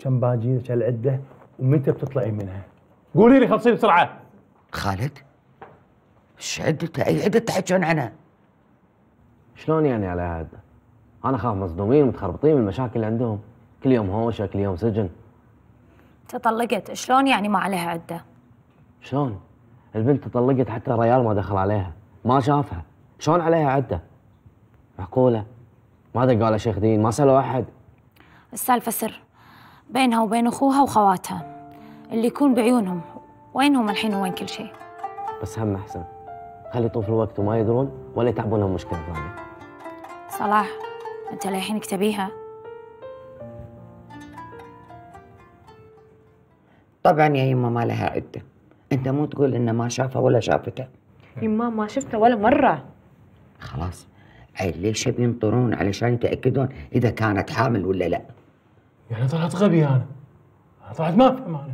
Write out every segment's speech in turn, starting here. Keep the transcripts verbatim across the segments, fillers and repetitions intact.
كم باجيك العده ومتى بتطلعين منها؟ قولي لي خلصي بسرعه. خالد ايش عدته؟ اي عده تحكون عنها؟ شلون يعني على عده؟ انا اخاف مصدومين متخربطين من المشاكل اللي عندهم، كل يوم هوشه كل يوم سجن. تطلقت شلون يعني ما عليها عده؟ شلون؟ البنت تطلقت حتى الريال ما دخل عليها، ما شافها، شلون عليها عده؟ معقوله؟ ما دقوا على شيخ دين، ما سالوا احد. السالفه سر بينها وبين اخوها وخواتها اللي يكون بعيونهم، وينهم الحين وين كل شيء؟ بس هم احسن، خلي يطوف الوقت وما يدرون ولا يتعبونهم مشكله ثانيه. صلاح انت للحين تبيها؟ طبعا يا يما ما لها عده، انت مو تقول انه ما شافها ولا شافتها. يما ما شفتها ولا مره. خلاص عيل ليش بينطرون علشان يتاكدون اذا كانت حامل ولا لا؟ يعني طلعت غبي انا، أنا طلعت ما افهم انا.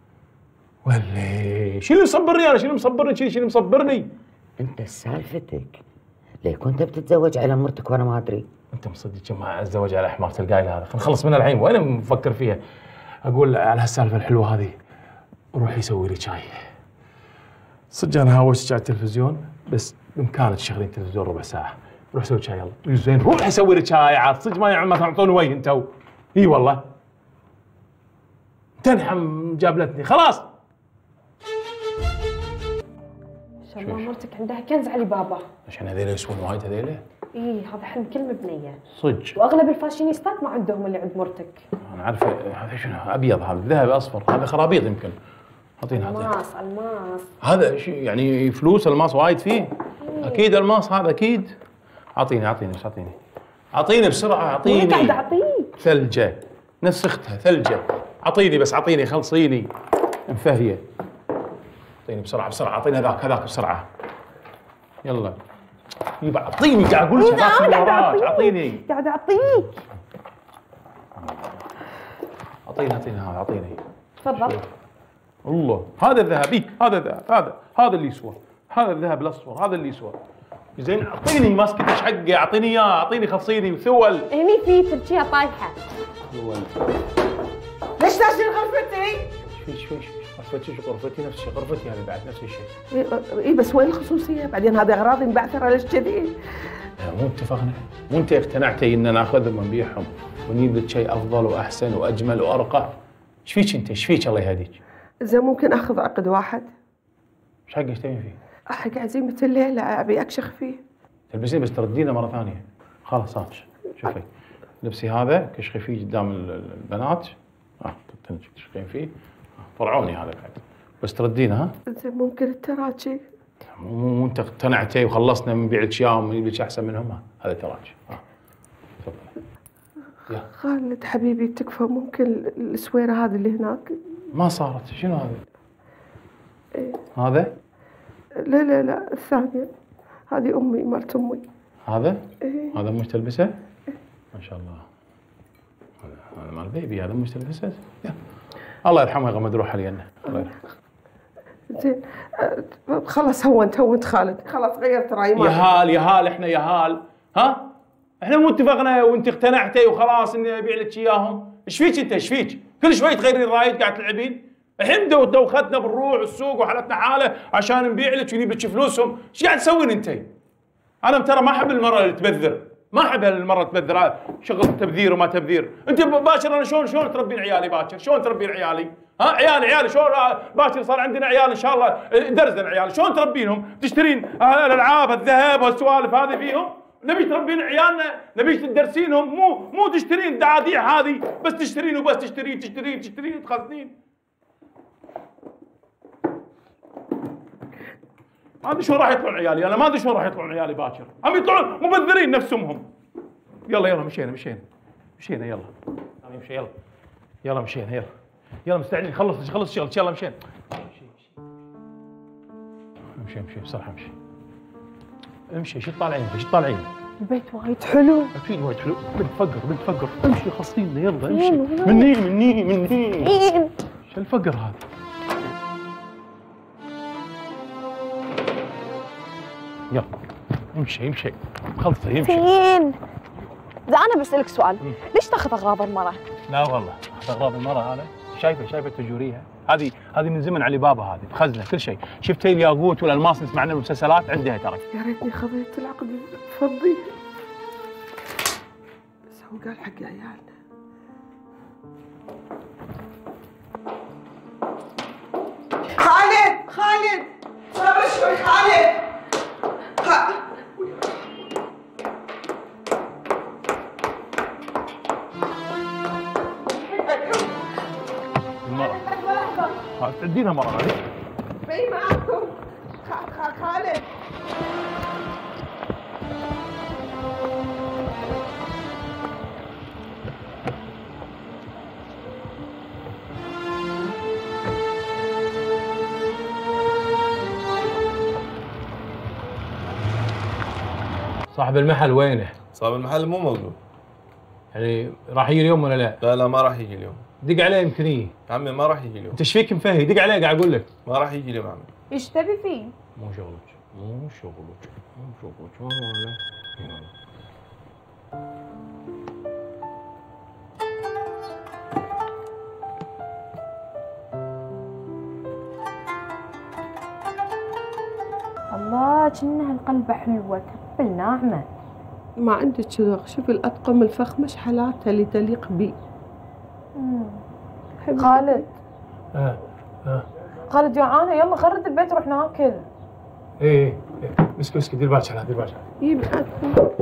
ولا شو اللي مصبرني انا؟ شو اللي مصبرني؟ شو اللي مصبرني؟ انت سالفتك ليه كنت بتتزوج على مرتك وانا ما ادري؟ انت مصدق ما اتزوج على حمارة القايله هذا؟ خلينا نخلص منها الحين، وين مفكر فيها؟ اقول على هالسالفه الحلوه هذه روحي سوي لي شاي. صدق انا هاوشتك على التلفزيون، بس بامكانك تشغلين تلفزيون ربع ساعه. روح سوي شاي يلا. زين روحي سوي لي شاي عاد، صدق ما ما تعطوني وجه انتو. اي والله تنحم جابلتني خلاص. ان شاء الله مرتك عندها كنز علي بابا. عشان هذيلا يسوون وايد هذيلا؟ اي هذا حلم كل مبنيه. صدق. واغلب الفاشينيستات ما عندهم اللي عند مرتك. انا عارف هذا شنو، ابيض هذا، ذهبي اصفر، هذا خرابيط يمكن. اعطيني اعطيني. الماس الماس. هذا شيء يعني فلوس الماس وايد فيه؟ اكيد الماس هذا اكيد. اعطيني اعطيني ايش اعطيني؟ اعطيني بسرعه اعطيني. ما قاعد اعطيك. ثلجه نفس اختها ثلجه. اعطيني بس اعطيني خلصيني. مفهيه. اعطيني بسرعه بسرعه اعطيني هذاك هذاك بسرعه. يلا. يبا اعطيني قاعد اقول لك هذاك اعطيني. قاعد اعطيك. اعطيني اعطيني هذا اعطيني. تفضل. الله هذا الذهبي، هذا الذهب، هذا هذا اللي يسوى، هذا الذهب الاصفر، هذا اللي يسوى. زين اعطيني ماسكة ايش حقه، اعطيني اياه، اعطيني خلصيني وثول. هني في تركيا طايحه. ثول. ليش تاجل غرفتي؟ ايش في ايش في غرفتي شو غرفتي نفس الشيء، غرفتي هذه بعد نفس الشيء. اي بس وين الخصوصيه؟ بعدين هذه اغراضي مبعثره ليش كذي؟ مو اتفقنا؟ مو انت اقتنعتي ان ناخذهم ونبيعهم ونجيب لك شيء افضل واحسن واجمل وارقى؟ ايش فيك انت؟ ايش فيك الله يهديك؟ زين ممكن اخذ عقد واحد؟ ايش حق ايش تبين فيه؟ حق عزيمه الليله ابي اكشخ فيه. تلبسين بس تردينه مره ثانيه. خلاص صار شوفي لبسي هذا كشخي فيه قدام البنات. اه تشخين فيه فرعوني هذا بعد بس تردينه. ها زين ممكن التراجي؟ مو انت اقتنعتي وخلصنا من بيع لك اياهم ونجيب لك احسن منهم. هذا تراجي. اه تفضل. خالد حبيبي تكفى ممكن السويره هذه اللي هناك؟ ما صارت. شنو هذا؟ إيه؟ هذا؟ لا لا لا الثانيه هذه امي مالت امي. هذا؟ إيه؟ هذا مش تلبسه؟ إيه؟ ما شاء الله. هذا هذا مال بيبي، هذا مش تلبسه؟ الله يرحمها غمد روحها لينا. الله يرحمها. زين خلاص هونت هونت خالد، خلاص غيرت رايي. يا هال يا هال احنا يا هال، ها؟ احنا مو اتفقنا وانت اقتنعتي وخلاص اني ابيع لك اياهم؟ ايش فيك انت؟ ايش فيك؟ كل شوي تغيرين رايك قاعد تلعبين؟ الحين دوختنا بنروح السوق وحالتنا حاله عشان نبيع لك ونجيب لك فلوسهم، ايش قاعد تسوين انت؟ انا ترى ما احب المراه اللي تبذر، ما احب المراه تبذر، هذا شغل تبذير وما تبذير، انت باكر انا شلون شلون تربين عيالي باكر؟ شلون تربين عيالي؟ ها عيالي عيالي شلون باكر صار عندنا عيال ان شاء الله درزن عيال، شلون تربينهم؟ تشترين الالعاب الذهب والسوالف هذه فيهم؟ نبي تربين عيالنا، نبي تدرسينهم، مو مو تشترين دعاديع هذه، بس تشترين وبس تشترين تشترين تشترين تخزنين. ما ادري شلون راح يطلعون عيالي، انا ما ادري شلون راح يطلعون عيالي باكر، عم يطلعون مبذرين نفسهم. يلا يلا مشينا مشينا مشينا يلا. انا مشي يلا. يلا مشينا يلا. يلا مستعدين خلص خلص الشغل يلا مشينا. امشي امشي بسرعه امشي. امشي شو طالعين شو طالعين؟ البيت وايد حلو. اكيد وايد حلو، بنت فقر بنت فقر، امشي خلصينا يلا امشي. مني مني مني. شو الفقر هذا؟ يلا امشي امشي خلصي امشي. زين اذا انا بسالك سؤال، ليش تاخذ اغراض المراه؟ لا والله اخذ اغراض المراه هذا. شايفه شايفه تجوريها هذه هذه من زمن علي بابا، هذه بخزنه كل شيء. شفت هي الياقوت والالماس نسمع عنها بالمسلسلات عندها ترى. يا ريتني خذيت العقد فضي، بس هو قال حق عيالنا. خالد خالد صبر شوي خالد. خ... المرأة تعدينها مرة هذه. في معاكم خالد. صاحب المحل وينه؟ صاحب المحل مو موجود. يعني راح يجي اليوم ولا لا؟ لا لا ما راح يجي اليوم. دق عليه يمكن يجي. يا عمي ما راح يجي اليوم. انت ايش فيك مفهي؟ دق عليه قاعد اقول لك. ما راح يجي اليوم يا عمي. ايش تبي فيه؟ مو شغلك مو شغلك مو شغلك والله. الله كأنها القلبة حلوة تقبل ناعمة. ما عندك كذا، شوفي الأطقم الفخمة شحالاتها اللي تليق بي. خالد اه اه خالد جوعانة، يلا غرد البيت روح ناكل. ايه ايه مسكي مسكي دير بالك عليها دير بالك عليها. اي معاكم.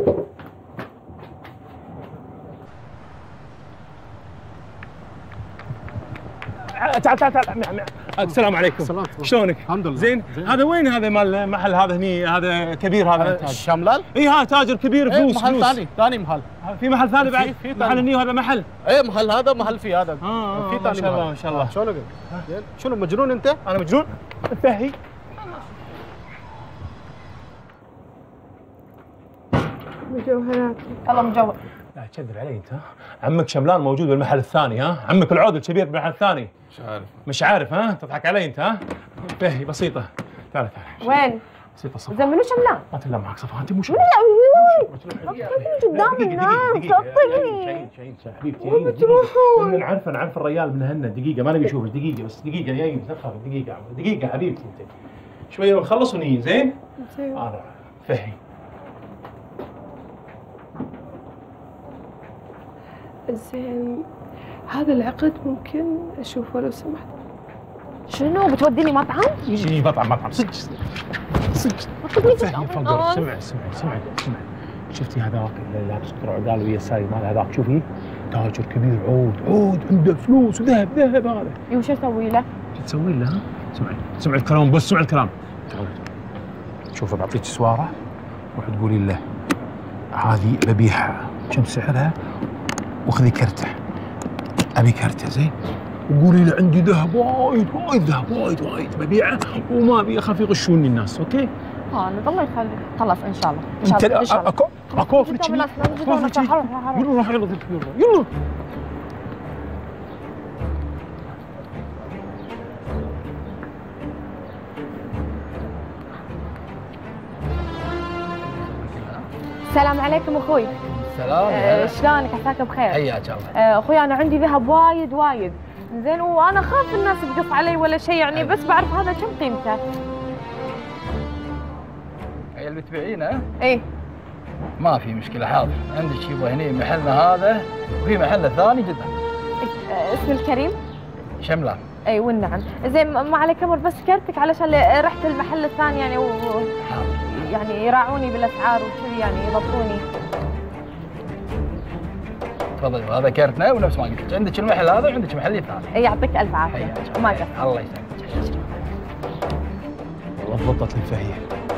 تعال تعال تعال عمي عمي. السلام عليكم. السلام. شلونك؟ الحمد لله. زين؟ هذا وين هذا مال محل هذا هني هذا كبير هذا تاجر؟ شملال؟ اي ها تاجر كبير فلوس. محل فلوس. ثاني ثاني محل. في محل ثاني بعد؟ في محل هني وهذا محل؟ ايه محل هذا محل في هذا. اه في ما ثاني شاء الله محل. ما شاء الله. شلونك؟ شنو مجنون انت؟ انا مجنون؟ فهي مجوهرات. الله مجوهر. لا تكذب علي انت ها؟ عمك شملان موجود بالمحل الثاني ها؟ عمك العود الكبير بالمحل الثاني. مش عارف. مش عارف ها؟ تضحك علي انت ها؟ فهي بسيطة. تعال تعال. وين؟ بسيطة صفا. زين منو شملان؟ ما تلا معك صفا انت مو لا وي وي قدام الناس صدقني. شاهين شاهين حبيبتي وين بتروحون؟ نعرف نعرف الريال من هنا دقيقة ما نبي نشوفك دقيقة بس دقيقة جاي لا تخاف دقيقة دقيقة حبيبتي انت. شوية ونخلص ونيجي زين؟ زين. انا فهي. زين هذا العقد ممكن اشوفه لو سمحت؟ شنو بتوديني مطعم؟ شي مطعم مطعم صدق صدق وخذني فهي فقر. سمع سمع سمع سمع شفتي هذاك اللي لابس قطر ويا السايق مال هذاك شوفي تاجر كبير عود عود عنده فلوس وذهب ذهب هذا. اي وش اسوي له؟ شو تسوي له ها؟ سمعي سمع الكلام بس سمع الكلام. شوفي بعطيك سواره روح تقولي له هذه ببيعها كم سعرها وخذي كرته ابي كرته زين وقولي له عندي ذهب وايد وايد ذهب وايد وايد ببيعه وما ابي اخاف يغشوني الناس. اوكي؟ خالد الله يخليك. خلاص ان شاء الله انت ان شاء الله. اكو اكو فرق يلا يلا روح يلا يلا السلام عليكم اخوي. سلام. آه شلونك؟ عساك بخير. حياك الله. آه اخوي انا عندي ذهب وايد وايد زين وانا خاف الناس تقص علي ولا شيء يعني بس بعرف هذا كم قيمته. هي اللي بتبيعينه؟ ايه ما في مشكلة حاضر، عندك يبا هني محلنا هذا وفي محل ثاني جدا. إيه؟ آه اسم الكريم؟ شملان. اي والنعم. زين ما عليك امر بس كرتك علشان رحت المحل الثاني يعني و... يعني يراعوني بالاسعار وكذي يعني يضبطوني. تفضلي هذا كرتنا ونفس ما قلت لك عندك المحل هذا وعندك محل ثاني. اي يعطيك الف عافيه. حياك ما قصرت. الله يسلمك. والله ضبطت الفهيه.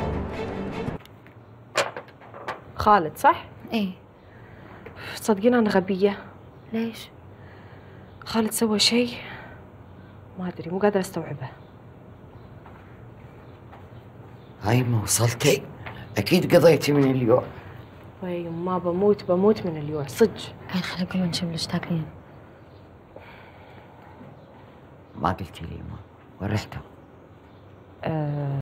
خالد صح؟ ايه. تصدقين انا غبيه. ليش؟ خالد سوى شيء ما ادري مو قادره استوعبه. هاي ما وصلتي اكيد قضيتي من اليوم. وي ما بموت بموت من اليوم صدق. هاي خلينا نقوم نشم ليش تاكلين؟ ما قلتي لي ما وين رحتوا؟ أه